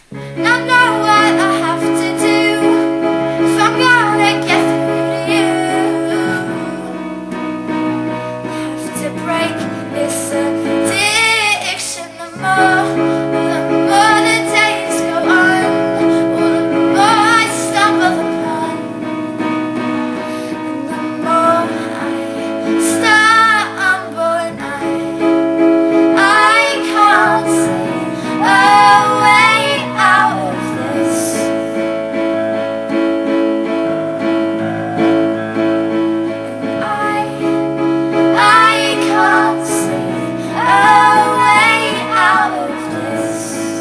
And I know what I have to do if I'm gonna get through to you. I have to break this addiction. The more the days go on, the more I stumble upon, and the more I stumble, and I can't see a way out of this. And I can't see a way out of this.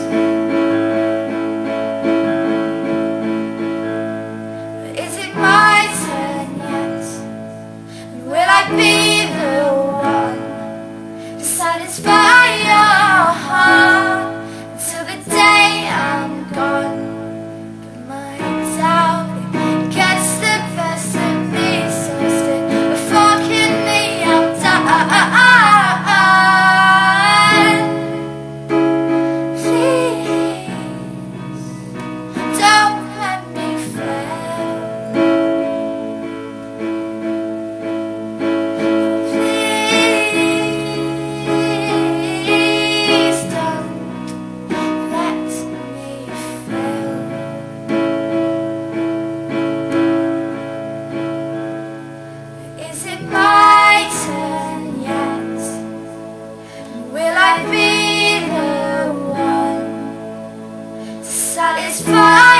But is it my turn yet? And will I be the one to satisfy your heart until the day I'm gone? But my doubt, it gets the best of me, so stick a fork in me, I'm done. Please, don't let me fail. Please don't let me fail. Is it my turn yet? Will I be the one to satisfy